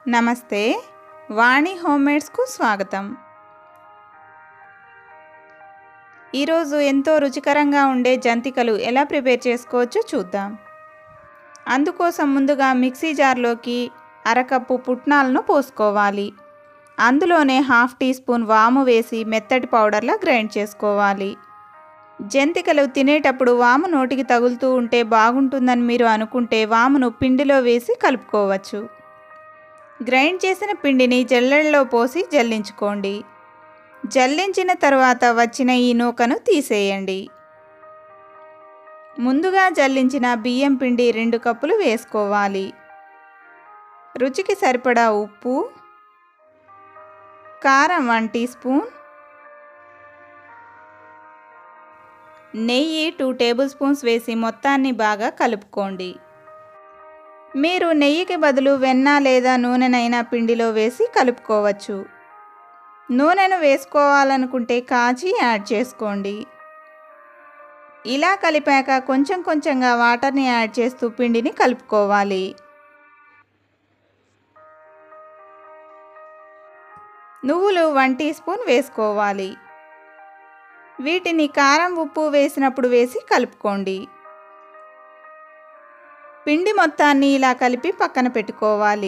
నమస్తే వాణి హోమ్మేడ్స్కు స్వాగతం। ఈరోజు ఎంతో రుచికరంగా ఉండే జంతికలు ఎలా ప్రిపేర్ చేసుకోవచ్చో చూద్దాం। అందుకోసం ముందుగా మిక్సీ జార్లోకి అరకప్పు పుట్నాలను పోసుకోవాలి। అందులోనే హాఫ్ టీ స్పూన్ వాము వేసి మెత్తటి పౌడర్లా గ్రైండ్ చేసుకోవాలి। జంతికలు తినేటప్పుడు వాము నోటికి తగులుతూ ఉంటే బాగుంటుందని మీరు అనుకుంటే వామును పిండిలో వేసి కలుపుకోవచ్చు। గ్రైండ్ చేసిన పిండిని జల్లెడలో పోసి జల్లించుకోండి। జల్లించిన తర్వాత వచ్చిన ఈ నూకను తీసేయండి। ముందుగా జల్లించిన బియ్యం పిండి 2 కప్పులు వేసుకోవాలి। రుచికి సరిపడా ఉప్పు, కారం 1 టీ స్పూన్, నెయ్యి 2 టేబుల్ స్పూన్స్ వేసి మొత్తాన్ని బాగా కలుపుకోండి। మీరు నెయ్యికి బదులు వెన్న లేదా నూనెనైనా పిండిలో వేసి కలుపుకోవచ్చు। నూనెను వేసుకోవాలనుకుంటే కాచి యాడ్ చేసుకోండి। ఇలా కలిపాక కొంచెం కొంచెంగా వాటర్ని యాడ్ చేస్తూ పిండిని కలుపుకోవాలి। నువ్వులు 1 టీ స్పూన్ వేసుకోవాలి। వీటిని కారం ఉప్పు వేసినప్పుడు వేసి కలుపుకోండి। పిండి మొత్తాన్ని ఇలా కలిపి పక్కన పెట్టుకోవాలి।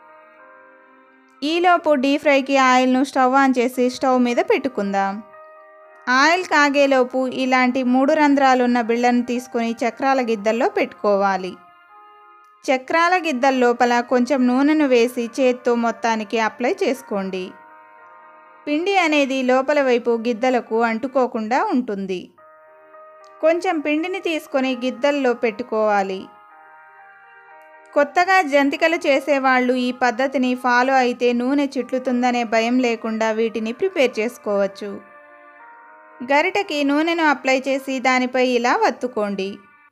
ఈలోపు డీప్ ఫ్రైకి ఆయిల్ను స్టవ్ ఆన్ చేసి స్టవ్ మీద పెట్టుకుందాం। ఆయిల్ కాగేలోపు ఇలాంటి 3 రంధ్రాలున్న బిళ్ళను తీసుకొని చక్రాల గిద్దల్లో పెట్టుకోవాలి। చక్రాల గిద్దల లోపల కొంచెం నూనెను వేసి చేత్తో మొత్తానికి అప్లై చేసుకోండి। పిండి అనేది లోపల వైపు గిద్దలకు అంటుకోకుండా ఉంటుంది। కొంచెం పిండిని తీసుకొని గిద్దల్లో పెట్టుకోవాలి। కొత్తగా జంతికలు చేసేవాళ్ళు ఈ పద్ధతిని ఫాలో అయితే నూనె చిట్లుతుందనే భయం లేకుండా వీటిని ప్రిపేర్ చేసుకోవచ్చు। గరిటెకి నూనెను అప్లై చేసి దానిపై ఇలా వత్తుకోండి।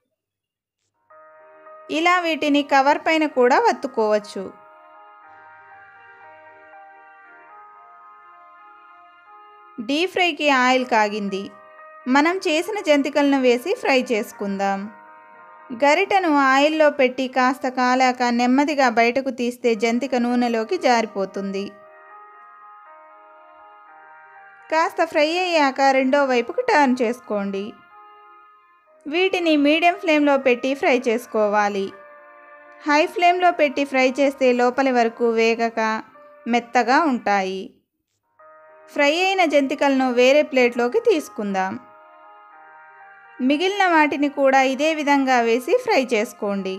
ఇలా వీటిని కవర్ పైన కూడా వత్తుకోవచ్చు। డీప్ ఫ్రైకి ఆయిల్ కాగింది। మనం చేసిన జంతికలను వేసి ఫ్రై చేసుకుందాం। గరిటెను ఆయిల్లో పెట్టి కాస్త కాలాక నెమ్మదిగా బయటకు తీస్తే జంతిక నూనెలోకి జారిపోతుంది। కాస్త ఫ్రై అయ్యాక రెండో వైపుకు టర్న్ చేసుకోండి। వీటిని మీడియం ఫ్లేమ్లో పెట్టి ఫ్రై చేసుకోవాలి। హై ఫ్లేమ్లో పెట్టి ఫ్రై చేస్తే లోపలి వరకు వేగక మెత్తగా ఉంటాయి। ఫ్రై అయిన జంతికలను వేరే ప్లేట్లోకి తీసుకుందాం। మిగిలిన వాటిని కూడా ఇదే విధంగా వేసి ఫ్రై చేసుకోండి।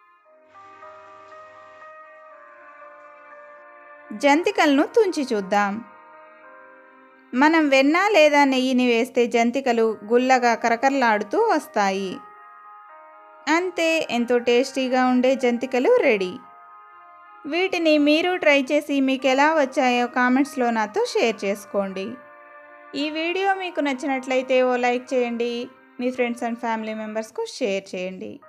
జంతికలను తుంచి చూద్దాం। మనం వెన్న లేదా నెయ్యిని వేస్తే జంతికలు గుల్లగా కరకరలాడుతూ వస్తాయి। అంతే, ఎంతో టేస్టీగా ఉండే జంతికలు రెడీ। వీటిని మీరు ట్రై చేసి మీకు ఎలా వచ్చాయో కామెంట్స్లో నాతో షేర్ చేసుకోండి। ఈ వీడియో మీకు నచ్చినట్లయితే ఓ లైక్ చేయండి। మీ ఫ్రెండ్స్ అండ్ ఫ్యామిలీ మెంబర్స్కు షేర్ చేయండి।